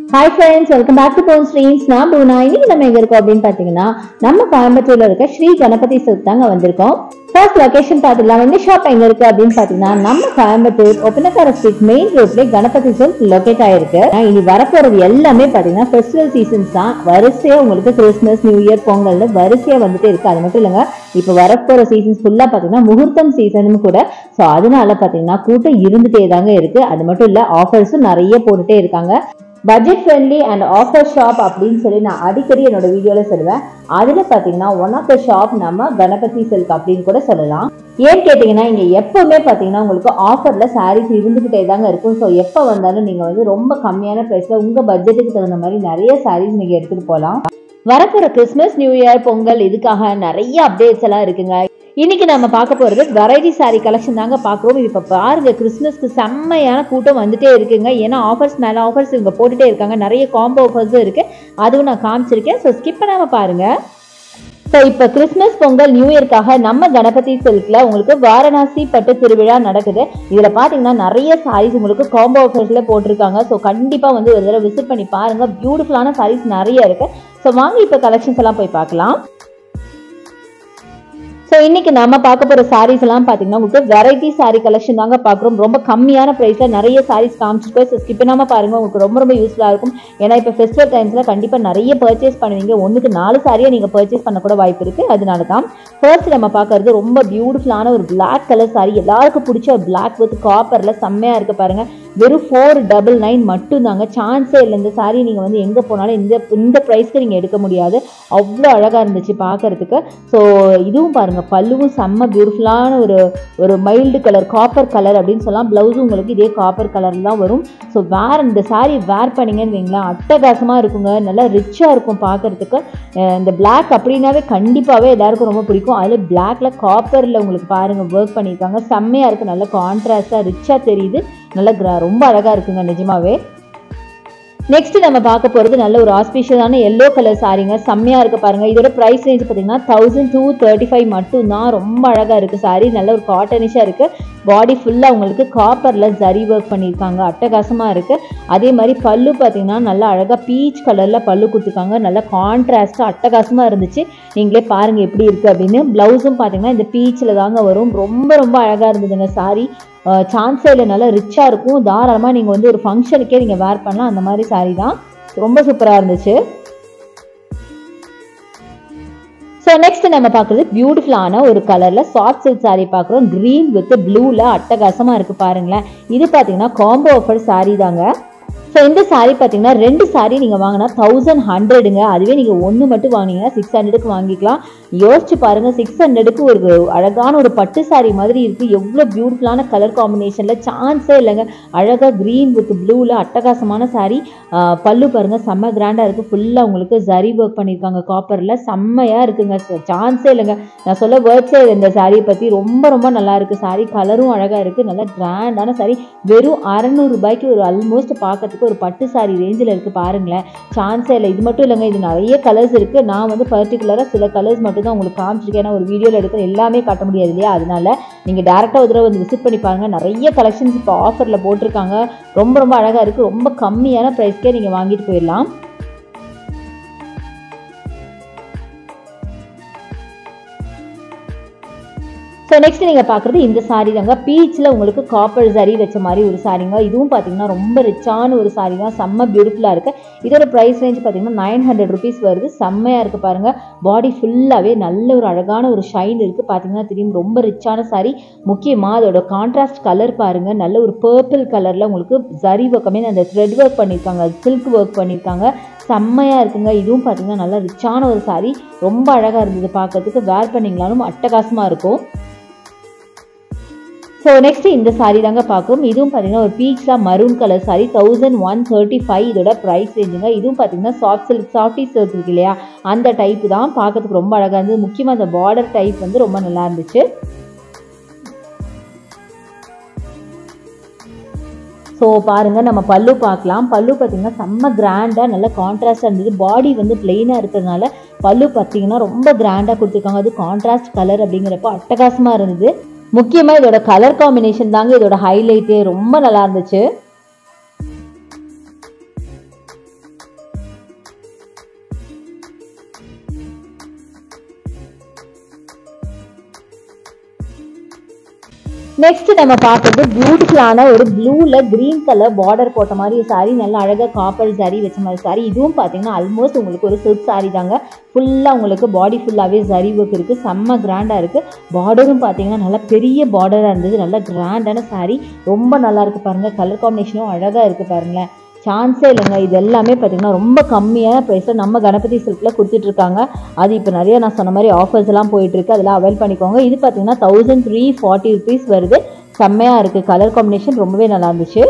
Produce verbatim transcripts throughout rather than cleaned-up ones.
Hi friends, welcome back to Pon Streams. நான் பூனா. இன்னைக்கு நம்ம எங்க இருக்கோம் அப்படின்னு பாத்தீங்கன்னா நம்ம கோயம்புத்தூர்ல இருக்க ஸ்ரீ கணபதி சில்க் தாங்க வந்திருக்கோம். ஃபர்ஸ்ட் லொகேஷன் பாத்துக்கலாம். இந்த ஷாப் எங்க இருக்கு அப்படின்னு பாத்தீங்கன்னா நம்ம கோயம்புத்தூர் ஒப்பனக்கார ஸ்ட்ரீட் மெயின் ரோட்ல கணபதி சில்க் லொகேட் ஆயிருக்கு. இனி வரப்போறது எல்லாமே பாத்தீங்கன்னா ஃபெஸ்டிவல் சீசன்ஸ் தான். வரிசையா உங்களுக்கு கிறிஸ்மஸ், நியூ இயர், பொங்கல்னு வரிசையா வந்துட்டு இருக்கு. அது மட்டும் இல்லைங்க, இப்ப வரப்போற சீசன்ஸ் ஃபுல்லா பாத்தீங்கன்னா முகூர்த்தம் சீசனும் கூட. ஸோ அதனால பாத்தீங்கன்னா கூட்டம் இருந்துட்டே தாங்க இருக்கு. அது மட்டும் இல்ல, ஆஃபர்ஸும் நிறைய போட்டுட்டே இருக்காங்க. Budget friendly and offer shop அப்படின்னு சொல்லி நான் அடிக்கடி என்னோட வீடியோல சொல்லுவேன். அதுல பாத்தீங்கன்னா ஒன் ஆஃப் த ஷாப் நம்ம கணபதி சில்க் அப்படின்னு கூட சொல்லலாம். ஏன்னு கேட்டீங்கன்னா இங்க எப்பவுமே பாத்தீங்கன்னா உங்களுக்கு ஆஃபர்ல சாரீஸ் இருந்துகிட்டே தாங்க இருக்கும். ஸோ எப்ப வந்தாலும் நீங்க வந்து ரொம்ப கம்மியான பிரைஸ்ல உங்க பட்ஜெட்டுக்கு தகுந்த மாதிரி நிறைய சாரீஸ் நீங்க எடுத்துட்டு போகலாம். வரப்போற கிறிஸ்மஸ், நியூ இயர், பொங்கல் இதுக்காக நிறைய அப்டேட்ஸ் எல்லாம் இருக்குங்க. இன்னைக்கு நம்ம பார்க்க போறது வெரைட்டி சாரி கலெக்ஷன் தாங்க பார்க்குறோம். இது இப்ப பாருங்க, கிறிஸ்மஸ்க்கு செம்மையான கூட்டம் வந்துட்டே இருக்குங்க. ஏன்னா ஆஃபர்ஸ் மேல ஆஃபர்ஸ் இவங்க போட்டுட்டே இருக்காங்க. நிறைய காம்போ ஆஃபர்ஸும் இருக்கு, அதுவும் நான் காமிச்சிருக்கேன். ஸோ ஸ்கிப் பண்ணாம பாருங்க. ஸோ இப்போ கிறிஸ்மஸ், பொங்கல், நியூ இயர்க்காக நம்ம கணபதி சில்க்ல உங்களுக்கு வாரணாசி பட்டு திருவிழா நடக்குது. இதுல பாத்தீங்கன்னா நிறைய சாரீஸ் உங்களுக்கு காம்போ ஆஃபர்ஸ்ல போட்டிருக்காங்க. ஸோ கண்டிப்பா வந்து ஒரு தடவை விசிட் பண்ணி பாருங்க. பியூட்டிஃபுல்லான சாரீஸ் நிறைய இருக்கு. ஸோ வாங்க இப்போ கலெக்ஷன்ஸ் எல்லாம் போய் பார்க்கலாம். ஸோ இன்னைக்கு நம்ம பார்க்க போற சாரீஸ் எல்லாம் பாத்தீங்கன்னா உங்களுக்கு வெரைட்டி சாரி கலெக்ஷன் தாங்க பார்க்குறோம். ரொம்ப கம்மியான பிரைஸ்ல நிறைய சாரீஸ் காமிச்சிருக்கோம். ஸோ ஸ்கிப் பண்ணாம பாருங்க, உங்களுக்கு ரொம்ப ரொம்ப யூஸ்ஃபுல்லா இருக்கும். ஏன்னா இப்போ ஃபெஸ்டிவல் டைம்ஸ்ல கண்டிப்பா நிறைய பர்ச்சேஸ் பண்ணுவீங்க. ஒன்றுக்கு நாலு சாரியை நீங்க பர்ச்சேஸ் பண்ண கூட வாய்ப்பு இருக்கு. அதனால தான் ஃபர்ஸ்ட் நம்ம பார்க்கறது ரொம்ப பியூட்டிஃபுல்லான ஒரு பிளாக் கலர் சாரி. எல்லாருக்கும் பிடிச்ச ஒரு பிளாக் வித் காப்பர்ல செம்மையா இருக்கு பாருங்க. வெறும் ஃபோர் டபுள் நைன் மட்டும் தாங்க. சான்ஸே இல்லை. இந்த சாரி நீங்க வந்து எங்க போனாலும் இந்த இந்த ப்ரைஸ்க்கு நீங்க எடுக்க முடியாது. அவ்வளோ அழகா இருந்துச்சு பார்க்கறதுக்கு. ஸோ இதுவும் பாருங்க, பல்லுவும் செம்ம பியூட்டிஃபுல்லான ஒரு ஒரு மைல்டு கலர் காப்பர் கலர் அப்படின்னு சொல்லலாம். பிளவுஸும் உங்களுக்கு இதே காப்பர் கலர்ல தான் வரும். ஸோ வேற இந்த சாரி வேர் பண்ணீங்கன்னு வைங்களேன், அட்டகாசமா இருக்குங்க. நல்லா ரிச்சா இருக்கும் பார்க்கறதுக்கு. இந்த பிளாக் அப்படின்னாவே கண்டிப்பாவே எல்லாருக்கும் ரொம்ப பிடிக்கும். அதுல பிளாக்ல காப்பர்ல உங்களுக்கு பாருங்க ஒர்க் பண்ணியிருக்காங்க. செம்மையா இருக்கு. நல்ல கான்ட்ராஸ்டா ரிச்சா தெரியுது. நல்ல ரொம்ப அழகா இருக்குங்க நிஜமாவே. நெக்ஸ்ட் நம்ம பார்க்க போறது நல்ல ஒரு ஆஸ்பிஷியஸான எல்லோ கலர் சாரிங்க. செம்மையா இருக்கு பாருங்க. இதோட பிரைஸ் ரேஞ்ச் பார்த்தீங்கன்னா தௌசண்ட் டூ தேர்ட்டி ஃபைவ் மட்டும் தான். ரொம்ப அழகா இருக்கு சாரி. நல்ல ஒரு காட்டனிஷா இருக்கு. பாடி ஃபுல்லா உங்களுக்கு காப்பர்ல ஜரி ஒர்க் பண்ணியிருக்காங்க. அட்டகாசமா இருக்கு. அதே மாதிரி பல்லு பார்த்தீங்கன்னா நல்லா அழகா பீச் கலர்ல பல்லு கொடுத்துருக்காங்க. நல்ல கான்ட்ராஸ்டா அட்டகாசமா இருந்துச்சு. நீங்களே பாருங்க எப்படி இருக்கு அப்படின்னு. பிளவுஸும் பார்த்தீங்கன்னா இந்த பீச்சில் தாங்க வரும். ரொம்ப ரொம்ப அழகா இருந்ததுங்க சாரி. சான்ஸே நல்லா ரிச்சா இருக்கும். தாராளமாக நீங்கள் வந்து ஒரு ஃபங்க்ஷனுக்கே நீங்கள் வேர் பண்ணலாம். அந்த மாதிரி சாரி தான். ரொம்ப சூப்பராக இருந்துச்சு. ஸோ நெக்ஸ்ட் நம்ம பார்க்குறது பியூட்டிஃபுல்லான ஒரு கலர்ல சாஃப்ட் சில்க் சாரி பார்க்குறோம். கிரீன் வித் ப்ளூல அட்டகாசமா இருக்கு பாருங்களேன். இது பார்த்தீங்கன்னா காம்போ ஆஃபர் சாரி தாங்க. ஸோ இந்த சாரி பார்த்தீங்கன்னா ரெண்டு சாரி நீங்கள் வாங்கினா தௌசண்ட் ஹண்ட்ரடுங்க. அதுவே நீங்கள் ஒன்று மட்டும் வாங்கினீங்கன்னா சிக்ஸ் ஹண்ட்ரடுக்கு வாங்கிக்கலாம். யோசிச்சு பாருங்க, சிக்ஸ் ஹண்ட்ரடுக்கு ஒரு அழகான ஒரு பட்டு சாரி மாதிரி இருக்கு. எவ்வளோ பியூட்டிஃபுல்லான கலர் காம்பினேஷன்ல, சான்ஸே இல்லைங்க. அழகா கிரீன் வித் ப்ளூல அட்டகாசமான சாரி. பல்லு பாருங்க செம்ம கிராண்டா இருக்கு. ஃபுல்லா உங்களுக்கு ஜரி ஒர்க் பண்ணியிருக்காங்க காப்பர்ல. செம்மையா இருக்குங்க. சான்ஸே இல்லைங்க. நான் சொல்ல வேர்ட்ஸே இந்த சாரியை பத்தி. ரொம்ப ரொம்ப நல்லா இருக்கு சாரி. கலரும் அழகா இருக்கு. நல்லா கிராண்டான சாரி. வெறும் அறநூறு ரூபாய்க்கு ஒரு ஆல்மோஸ்ட் பார்க்கறதுக்கு ஒரு பட்டு சாரி ரேஞ்சில் இருக்கு பாருங்களேன். சான்ஸே இல்லை. இது மட்டும் இல்லைங்க, இது நிறைய கலர்ஸ் இருக்கு. நான் வந்து பர்டிகுலரா சில கலர்ஸ் மட்டும் தான் உங்களுக்கு காமிச்சிருக்கேன். ஏன்னா ஒரு வீடியோல எடுக்கிற எல்லாமே காட்ட முடியாது இல்லையா? அதனால நீங்க டேரக்டா ஒரு தடவை வந்து விசிட் பண்ணி பாருங்க. நிறைய கலெக்ஷன்ஸ் இப்போ ஆஃபர்ல போட்டிருக்காங்க. ரொம்ப ரொம்ப அழகா இருக்கு. ரொம்ப கம்மியான பிரைஸ்க்கே நீங்க வாங்கிட்டு போயிடலாம். ஸோ நெக்ஸ்ட் நீங்கள் பார்க்குறது இந்த சாரி தாங்க. பீச்சில் உங்களுக்கு காப்பர் ஜரி வச்ச மாதிரி ஒரு சாரிங்க. இதுவும் பார்த்தீங்கன்னா ரொம்ப ரிச்சான ஒரு சாரி தான். செம்ம பியூட்டிஃபுல்லாக இருக்குது. இதோட ப்ரைஸ் ரேஞ்ச் பார்த்தீங்கன்னா நைன் ஹண்ட்ரட் ருபீஸ் வருது. செம்மையாக இருக்குது பாருங்கள். பாடி ஃபுல்லாகவே நல்ல ஒரு அழகான ஒரு ஷைன் இருக்குது. பார்த்தீங்கன்னா தெரியும், ரொம்ப ரிச்சான சாரி. முக்கியமாக அதோட கான்ட்ராஸ்ட் கலர் பாருங்கள். நல்ல ஒரு பர்பிள் கலரில் உங்களுக்கு ஜரி ஒர்க்கமே அந்த த்ரெட் ஒர்க் பண்ணியிருக்காங்க, சில்க் ஒர்க் பண்ணியிருக்காங்க. செம்மையாக இருக்குங்க. இதுவும் பார்த்தீங்கன்னா நல்லா ரிச்சான ஒரு சாரி. ரொம்ப அழகாக இருந்தது பார்க்கறதுக்கு. வேர் பண்ணிங்களாலும் அட்டகாசமாக இருக்கும். ஸோ நெக்ஸ்ட் இந்த சாரி தாங்க பார்க்குறோம். இதுவும் பார்த்தீங்கன்னா ஒரு பீச்ல maroon colour sari. Thousand one thirty five இதோட ப்ரைஸ் ரேஞ்சுங்க. இதுவும் பார்த்தீங்கன்னா சாஃப்ட் சில்க் சாஃப்டி சில்க் இருக்கு இல்லையா, அந்த டைப் தான். பார்க்கறதுக்கு ரொம்ப அழகாக இருந்தது. முக்கியமாக அந்த பார்டர் டைப் வந்து ரொம்ப நல்லா இருந்துச்சு. ஸோ பாருங்க, நம்ம பல்லு பார்க்கலாம். பல்லு பார்த்தீங்கன்னா செம்ம கிராண்டா நல்ல கான்ட்ராஸ்டாக இருந்தது. பாடி வந்து பிளெயினாக இருக்கிறதுனால பல்லு பார்த்தீங்கன்னா ரொம்ப கிராண்டாக கொடுத்துருக்காங்க. அது கான்ட்ராஸ்ட் கலர் அப்படிங்கிறப்போ அட்டகாசமாக இருந்தது. முக்கியமா இதோட கலர் காம்பினேஷன் தாங்க இதோட ஹைலைட்டே. ரொம்ப நல்லா இருந்துச்சு. நெக்ஸ்ட் நம்ம பார்க்கறது பியூட்டிஃபுல்லான ஒரு ப்ளூல கிரீன் கலர் பார்டர் போட்ட மாதிரி சாரி, நல்லா அழகா காப்பர் சாரி வச்ச மாதிரி சாரி. இதுவும் பார்த்தீங்கன்னா ஆல்மோஸ்ட் உங்களுக்கு ஒரு சில்க் சாரி தாங்க. ஃபுல்லாக உங்களுக்கு பாடி ஃபுல்லாகவே சரி ஒர்க் இருக்குது, செம்ம கிராண்டாக இருக்குது. பார்டரும் பார்த்தீங்கன்னா நல்லா பெரிய பார்டராக இருந்தது, நல்லா கிராண்டான சாரி, ரொம்ப நல்லா இருக்குது பாருங்கள். கலர் காம்பினேஷனும் அழகாக இருக்குது பாருங்களேன், சான்ஸே இல்லைங்க. இது எல்லாமே பார்த்தீங்கன்னா ரொம்ப கம்மியான ப்ரைஸில் நம்ம கணபதி சில்கில் கொடுத்துட்ருக்காங்க. அது இப்போ நிறைய நான் சொன்ன மாதிரி ஆஃபர்ஸ் எல்லாம் போயிட்டுருக்கு, அதெல்லாம் அவைல் பண்ணிக்கோங்க. இது பார்த்தீங்கன்னா தௌசண்ட் த்ரீ ஃபார்ட்டி ருபீஸ் வருது, செம்மையாக இருக்குது. கலர் காம்பினேஷன் ரொம்பவே நல்லா இருந்துச்சு.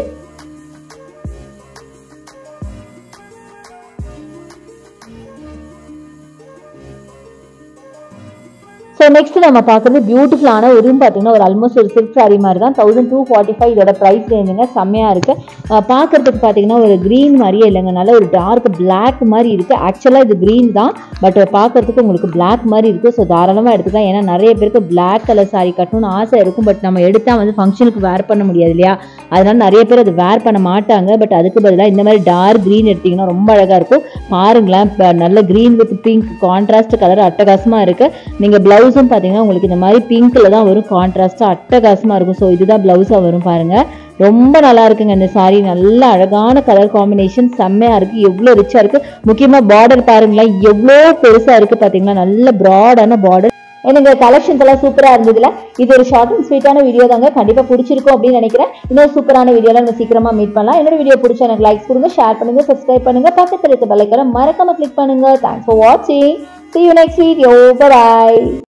ஸோ நெக்ஸ்ட் நம்ம பார்க்குறது பியூட்டிஃபுல்லான ஒரு பார்த்தீங்கன்னா ஒரு ஆல்மோஸ்ட் ஒரு சில்க் சாரி மாதிரி தான். தௌசண்ட் டூ ஃபார்ட்டி ஃபைவ் இதோட ப்ரைஸ் ரேஞ்சுங்க, செம்மையாக இருக்குது. பார்க்குறதுக்கு பார்த்தீங்கன்னா ஒரு க்ரீன் மாதிரியே இல்லைங்க, நல்ல ஒரு டார்க் பிளாக் மாதிரி இருக்குது. ஆக்சுவலாக இது க்ரீன் தான், பட் பார்க்குறதுக்கு உங்களுக்கு பிளாக் மாதிரி இருக்குது. ஸோ தாராளமாக எடுத்துக்கலாம். ஏன்னா நிறைய பேருக்கு பிளாக் கலர் சாரி கட்டணும்னு ஆசை இருக்கும், பட் நம்ம எடுத்தால் வந்து ஃபங்க்ஷனுக்கு வேர் பண்ண முடியாது இல்லையா, அதனால நிறைய பேர் அது வேர் பண்ண மாட்டாங்க. பட் அதுக்கு பதிலாக இந்த மாதிரி டார்க் க்ரீன் எடுத்திங்கன்னா ரொம்ப அழகாக இருக்கும். பாருங்களேன், நல்ல green with pink contrast colour அட்டகாசமாக இருக்குது. நீங்கள் ப்ளவுஸ் பார்த்தீங்கன்னா உங்களுக்கு இந்த மாதிரி பிங்க்ல தான் வரும், கான்ட்ராஸ்டா அட்டகாசமா இருக்கும். ஸோ இதுதான் பிளவுஸா வரும் பாருங்க, ரொம்ப நல்லா இருக்குங்க இந்த சாரி. நல்ல அழகான கலர் காம்பினேஷன், செம்மையா இருக்கு, எவ்வளவு ரிச்சா இருக்கு. முக்கியமா பார்டர் பாருங்களேன், எவ்வளவு பெருசா இருக்கு பாத்தீங்கன்னா, நல்ல ப்ராடான பார்டர். எனக்கு கலெக்ஷன்ஸ் எல்லாம் சூப்பரா இருந்ததுல இது ஒரு ஷார்ட் அண்ட் ஸ்வீட்டான வீடியோ தாங்க, கண்டிப்பா பிடிச்சிருக்கும் அப்படின்னு நினைக்கிறேன். இன்னொரு சூப்பரான வீடியோல நம்ம சீக்கிரமா மீட் பண்ணலாம். என்னோட வீடியோ பிடிச்சா எனக்கு லைக்ஸ் கொடுங்க, ஷேர் பண்ணுங்க, சப்ஸ்கிரைப் பண்ணுங்க, பக்கத்துல இருக்க பெல் ஐகானை மறக்காம கிளிக் பண்ணுங்க. தேங்க்ஸ் ஃபார் வாட்சிங். See you next video. Bye bye.